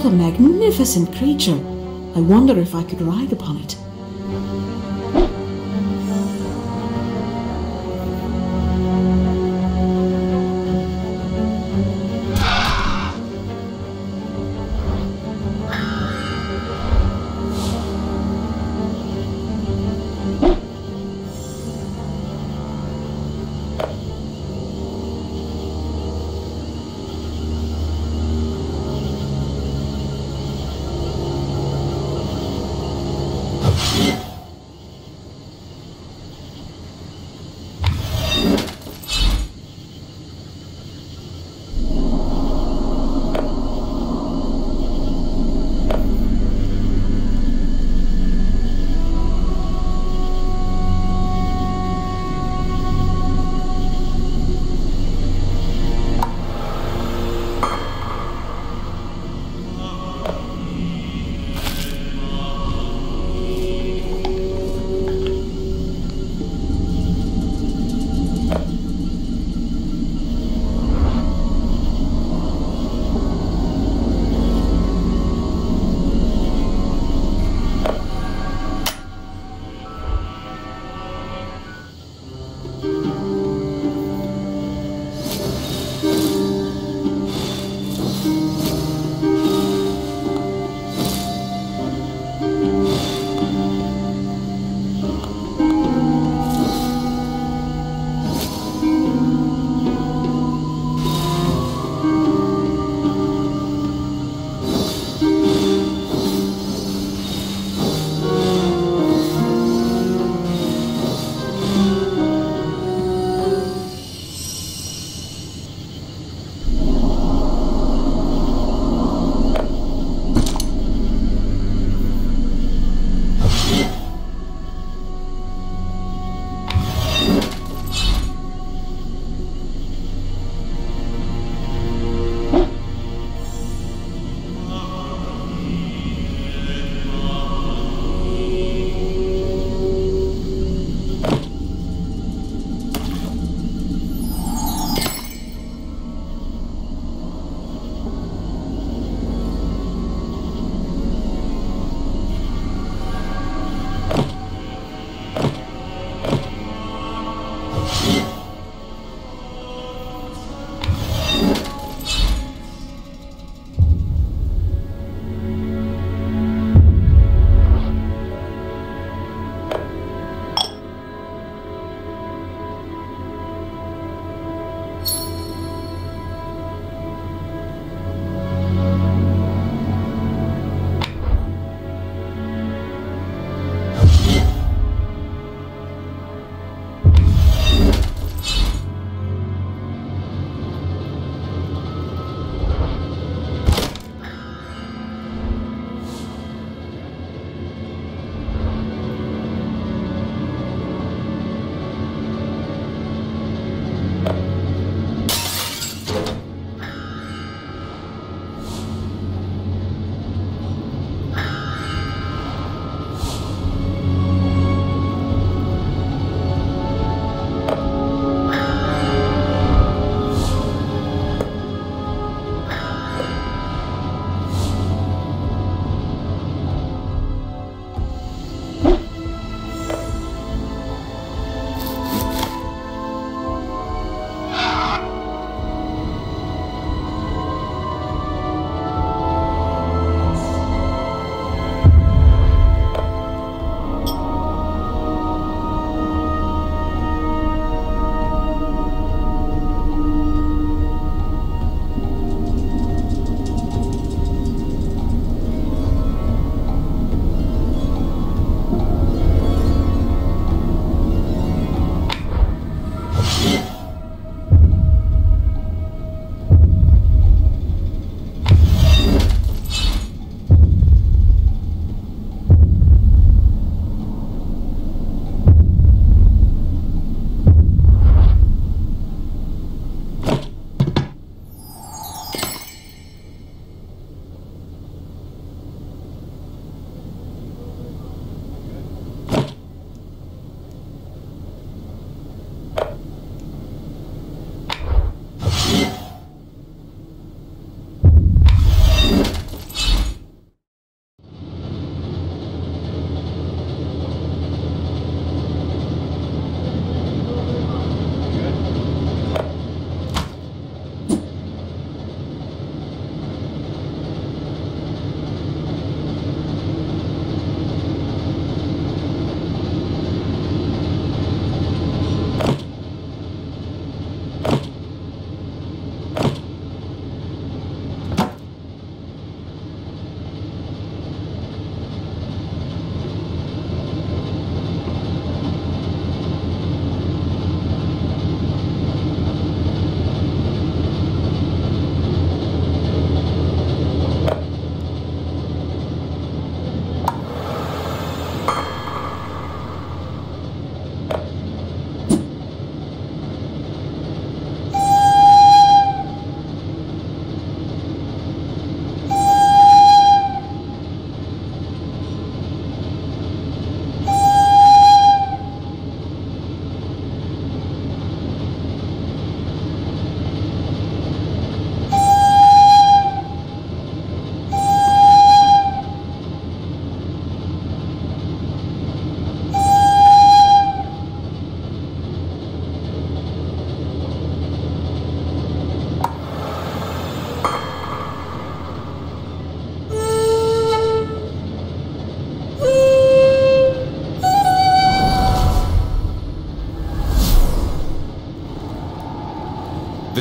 What a magnificent creature! I wonder if I could ride upon it.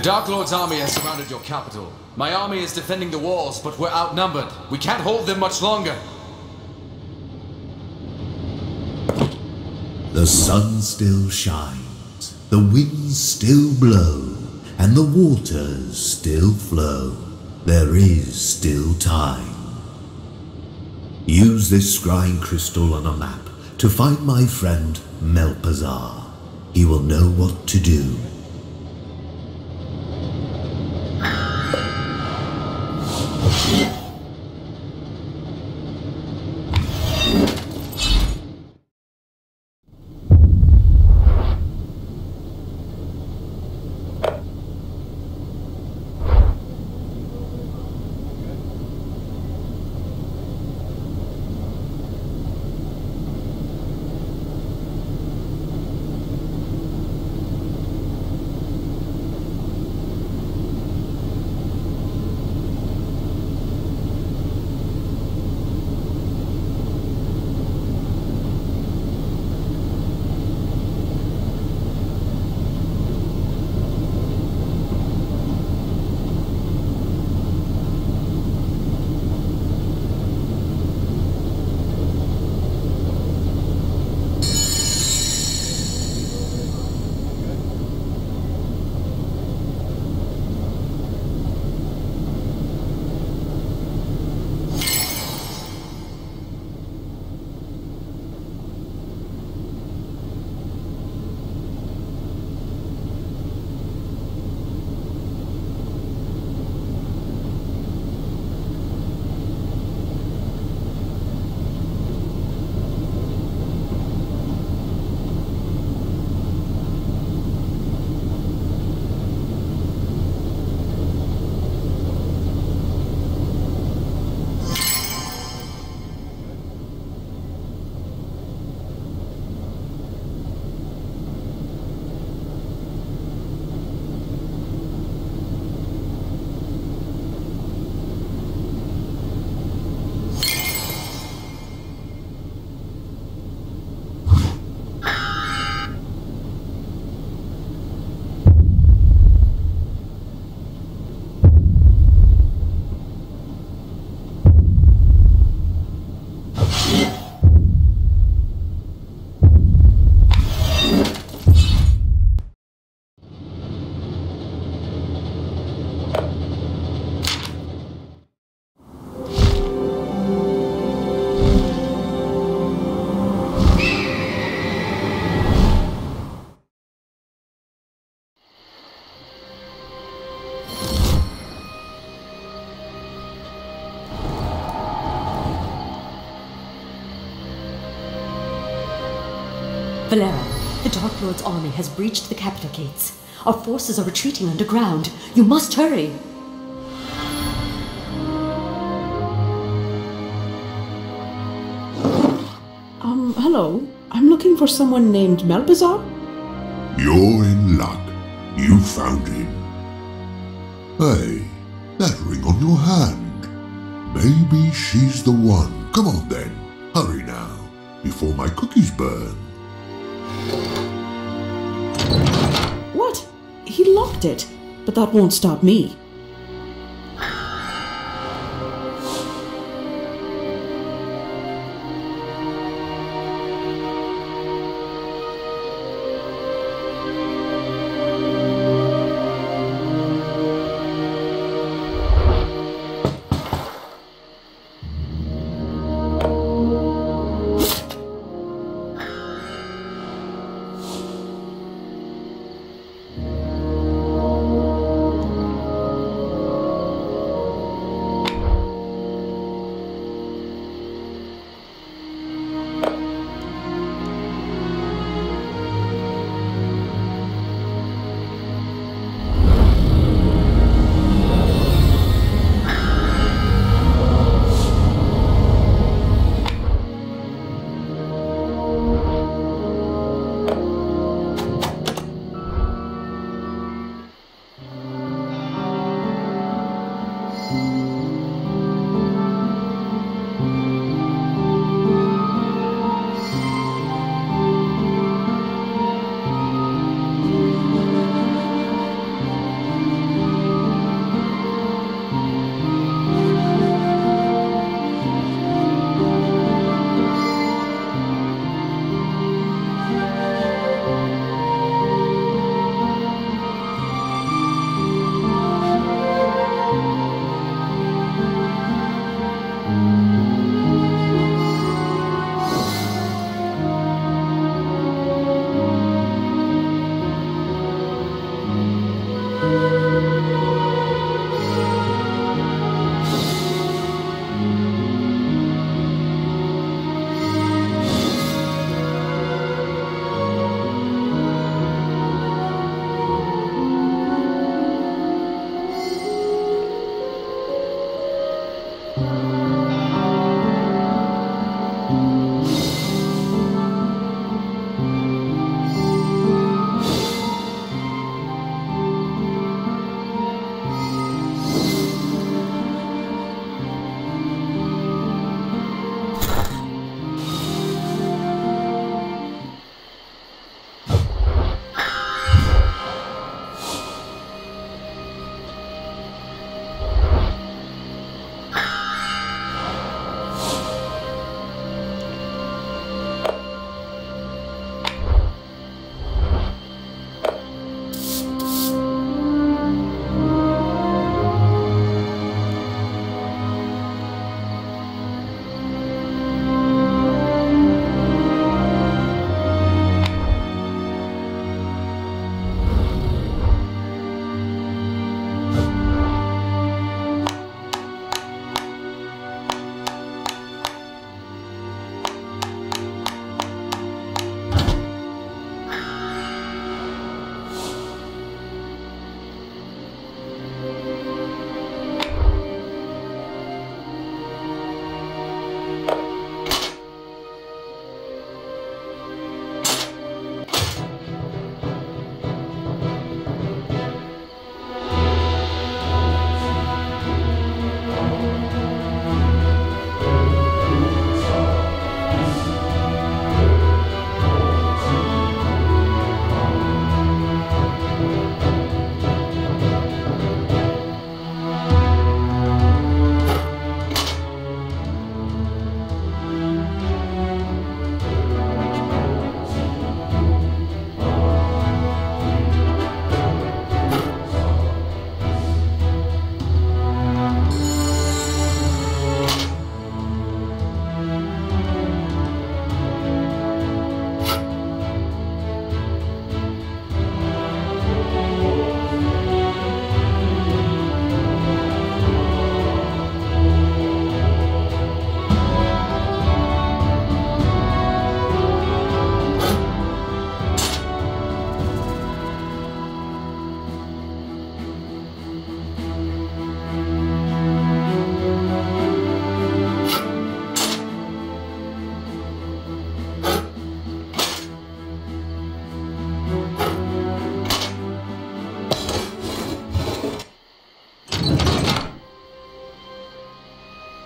Dark Lord's army has surrounded your capital. My army is defending the walls, but we're outnumbered. We can't hold them much longer. The sun still shines, the winds still blow, and the waters still flow. There is still time. Use this scrying crystal on a map to find my friend Melpazar. He will know what to do. Valera, the Dark Lord's army has breached the capital gates. Our forces are retreating underground. You must hurry. Hello. I'm looking for someone named Melpazar. You're in luck. You found him. Hey, that ring on your hand. Maybe she's the one. Come on then. Hurry now, before my cookies burn. What? He locked it. But that won't stop me.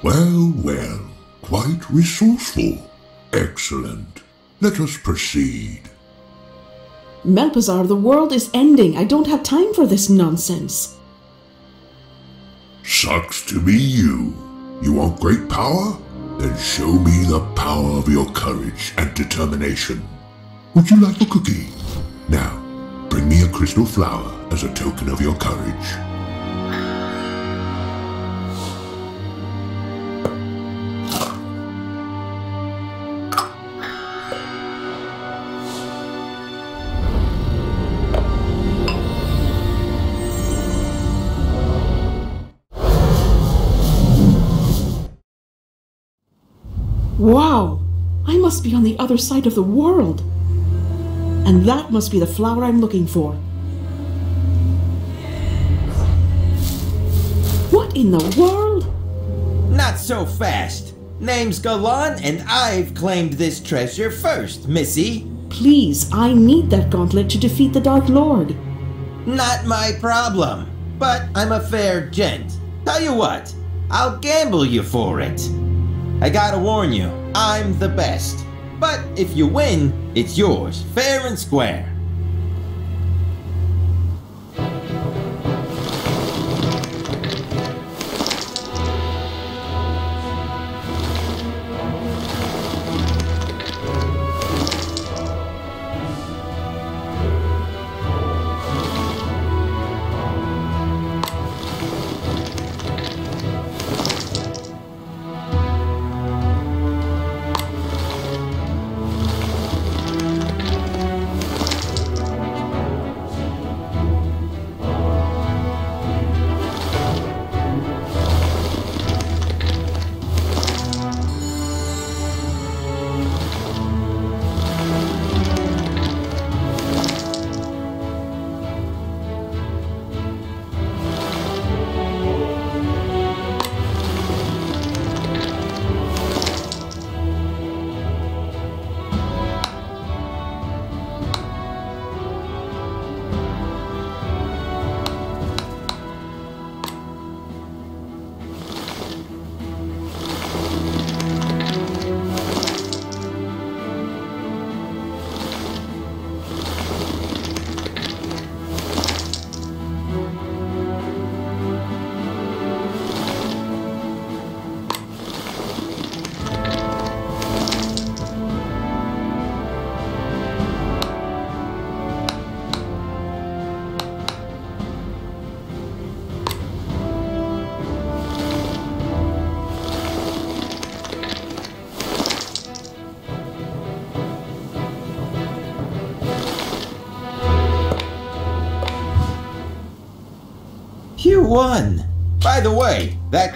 Well, well, quite resourceful. Excellent. Let us proceed. Melpazar, the world is ending. I don't have time for this nonsense. Sucks to be you. You want great power? Then show me the power of your courage and determination. Would you like a cookie? Now, bring me a crystal flower as a token of your courage. Wow! I must be on the other side of the world. And that must be the flower I'm looking for. What in the world? Not so fast. Name's Galan, and I've claimed this treasure first, Missy. Please, I need that gauntlet to defeat the Dark Lord. Not my problem. But I'm a fair gent. Tell you what, I'll gamble you for it. I gotta warn you, I'm the best. But if you win, it's yours, fair and square. You won! By the way, that...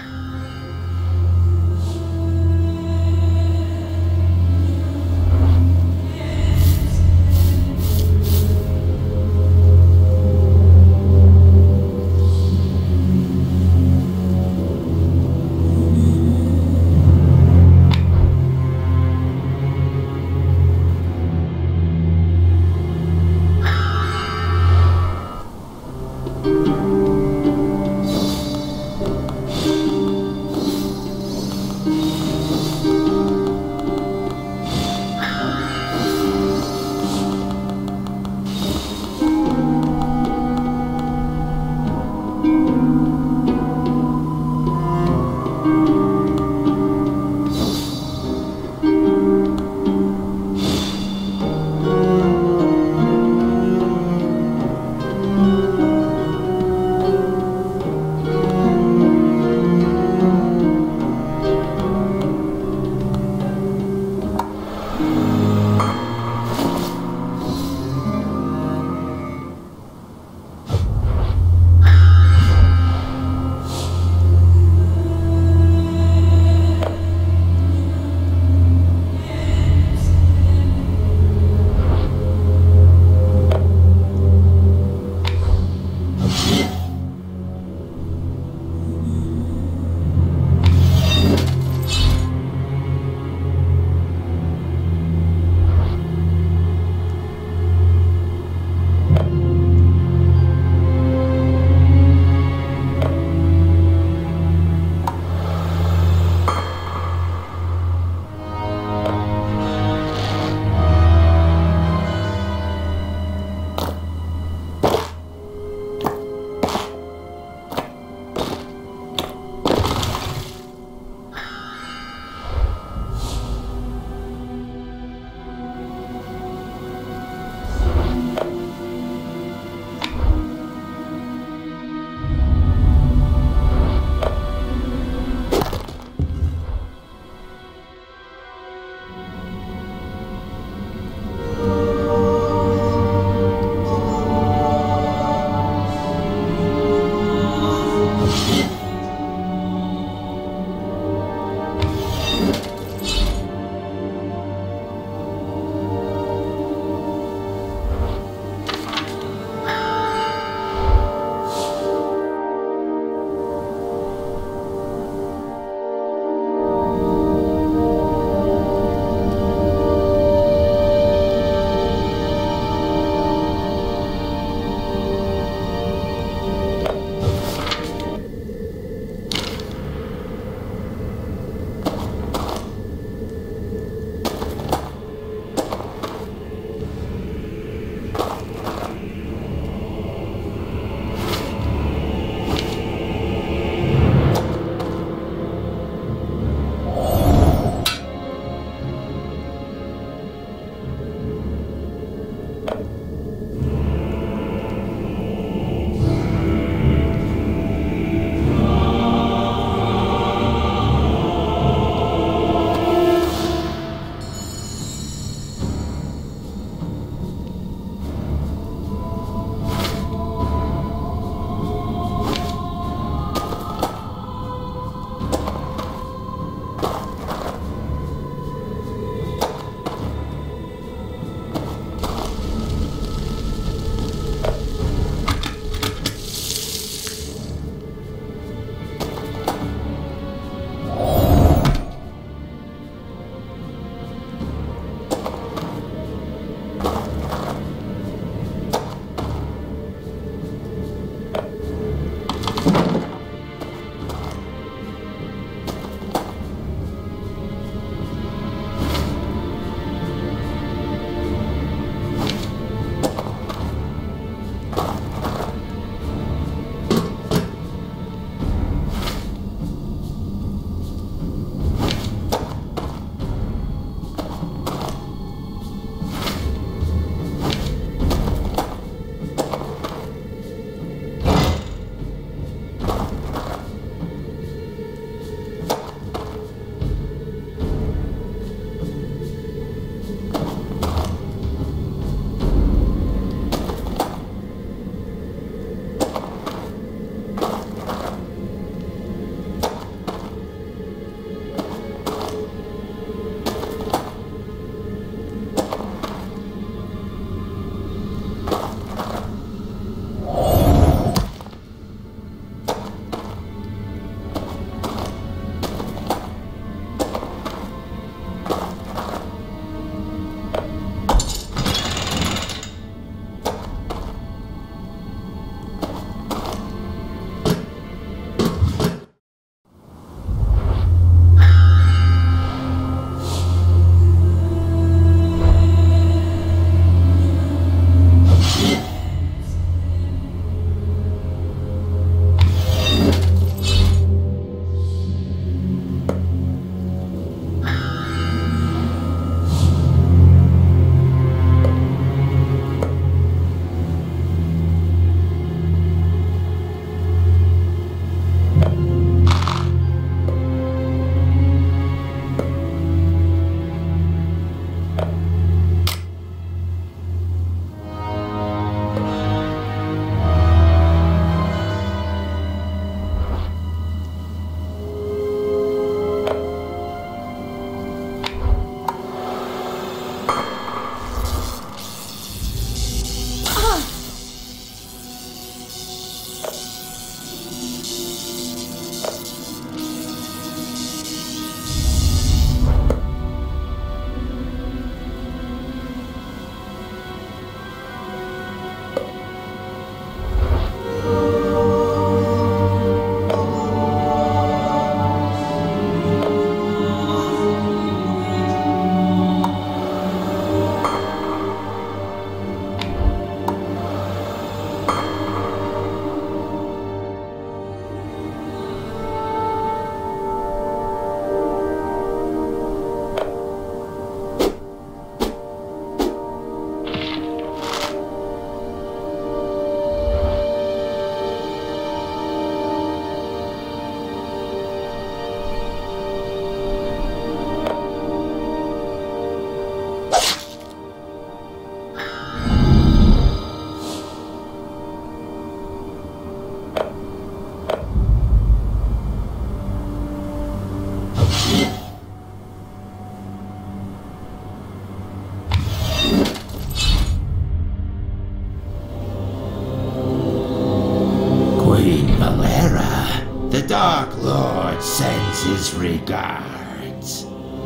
Dark Lord sends his regards.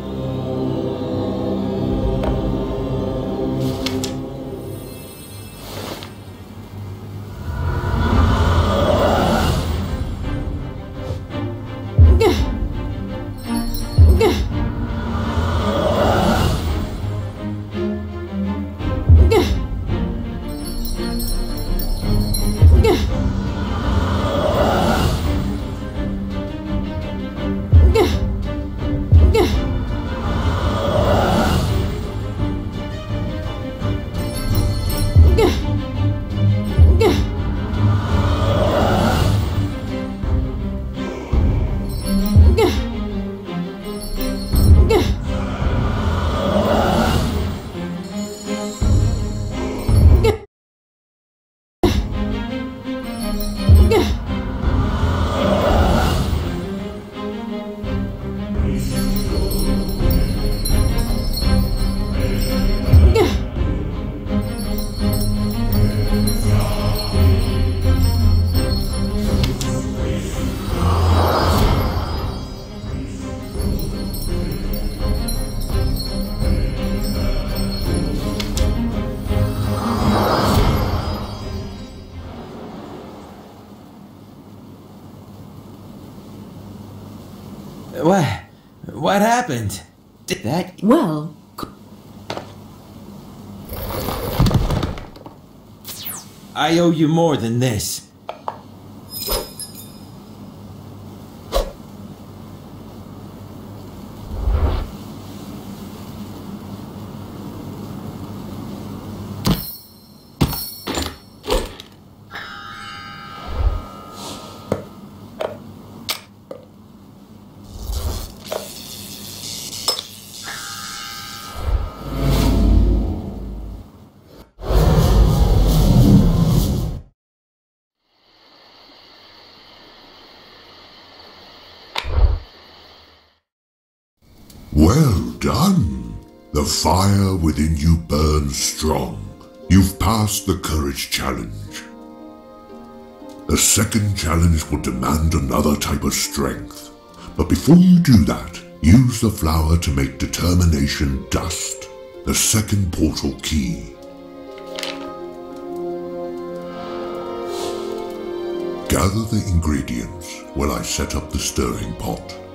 What happened? Did that... Well, I owe you more than this. Well done! The fire within you burns strong. You've passed the courage challenge. The second challenge will demand another type of strength. But before you do that, use the flower to make determination dust, the second portal key. Gather the ingredients while I set up the stirring pot.